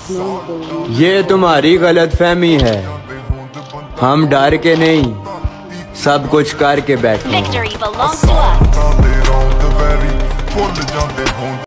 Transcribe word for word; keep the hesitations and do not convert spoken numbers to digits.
ये तुम्हारी गलतफहमी है, हम डर के नहीं सब कुछ करके बैठे।